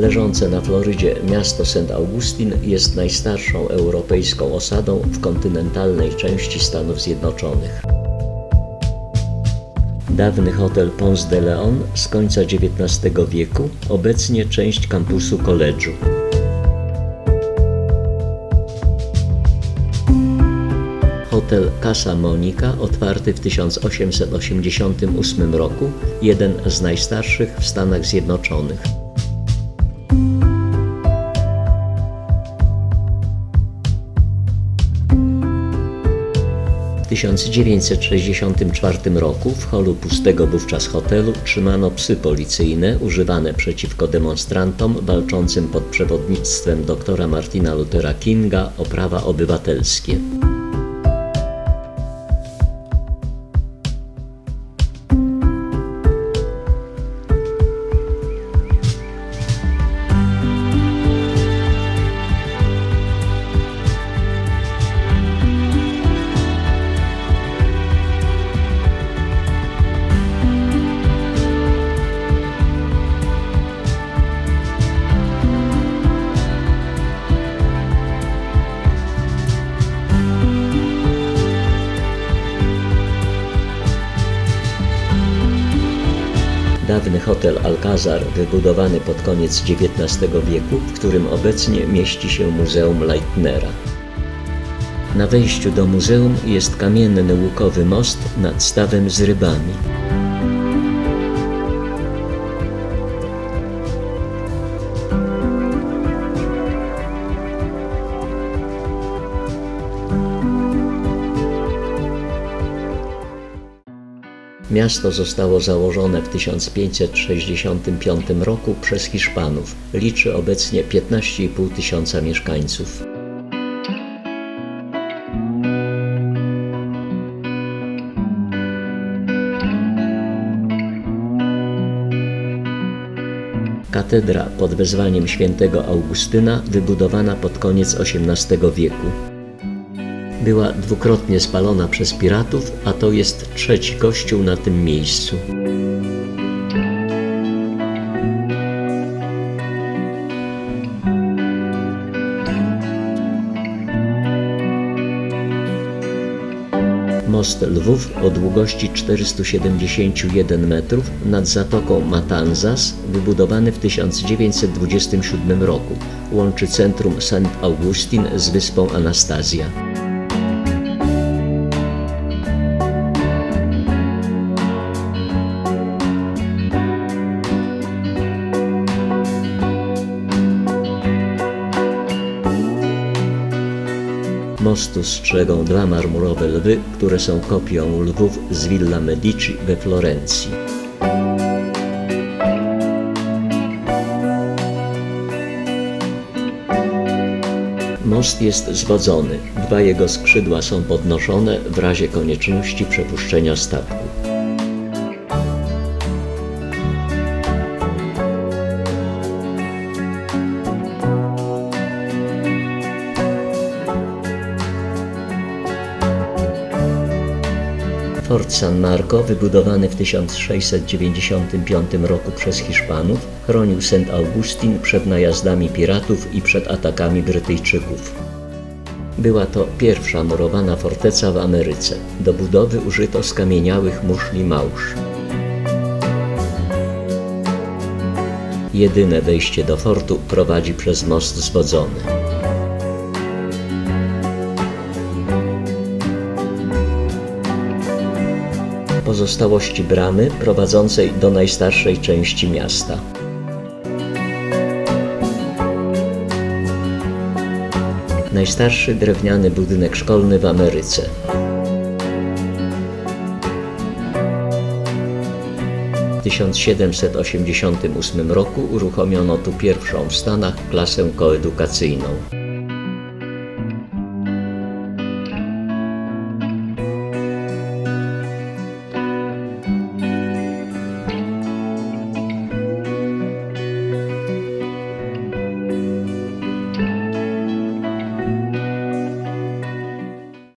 Leżące na Florydzie miasto St. Augustine jest najstarszą europejską osadą w kontynentalnej części Stanów Zjednoczonych. Dawny hotel Ponce de Leon z końca XIX wieku, obecnie część kampusu koledżu. Hotel Casa Monica, otwarty w 1888 roku, jeden z najstarszych w Stanach Zjednoczonych. W 1964 roku w holu pustego wówczas hotelu trzymano psy policyjne używane przeciwko demonstrantom walczącym pod przewodnictwem doktora Martina Luthera Kinga o prawa obywatelskie. Dawny hotel Alcazar, wybudowany pod koniec XIX wieku, w którym obecnie mieści się Muzeum Leitnera. Na wejściu do muzeum jest kamienny łukowy most nad stawem z rybami. Miasto zostało założone w 1565 roku przez Hiszpanów. Liczy obecnie 15,5 tysiąca mieszkańców. Katedra pod wezwaniem świętego Augustyna, wybudowana pod koniec XVIII wieku. Była dwukrotnie spalona przez piratów, a to jest trzeci kościół na tym miejscu. Most Lwów o długości 471 metrów nad zatoką Matanzas, wybudowany w 1927 roku, łączy centrum St. Augustine z wyspą Anastazja. Mostu strzegą dwa marmurowe lwy, które są kopią lwów z Villa Medici we Florencji. Most jest zwodzony, dwa jego skrzydła są podnoszone w razie konieczności przepuszczenia statku. Fort San Marco, wybudowany w 1695 roku przez Hiszpanów, chronił St. Augustine przed najazdami piratów i przed atakami Brytyjczyków. Była to pierwsza murowana forteca w Ameryce. Do budowy użyto skamieniałych muszli małż. Jedyne wejście do fortu prowadzi przez most zwodzony. Pozostałości bramy prowadzącej do najstarszej części miasta. Najstarszy drewniany budynek szkolny w Ameryce. W 1788 roku uruchomiono tu pierwszą w Stanach klasę koedukacyjną.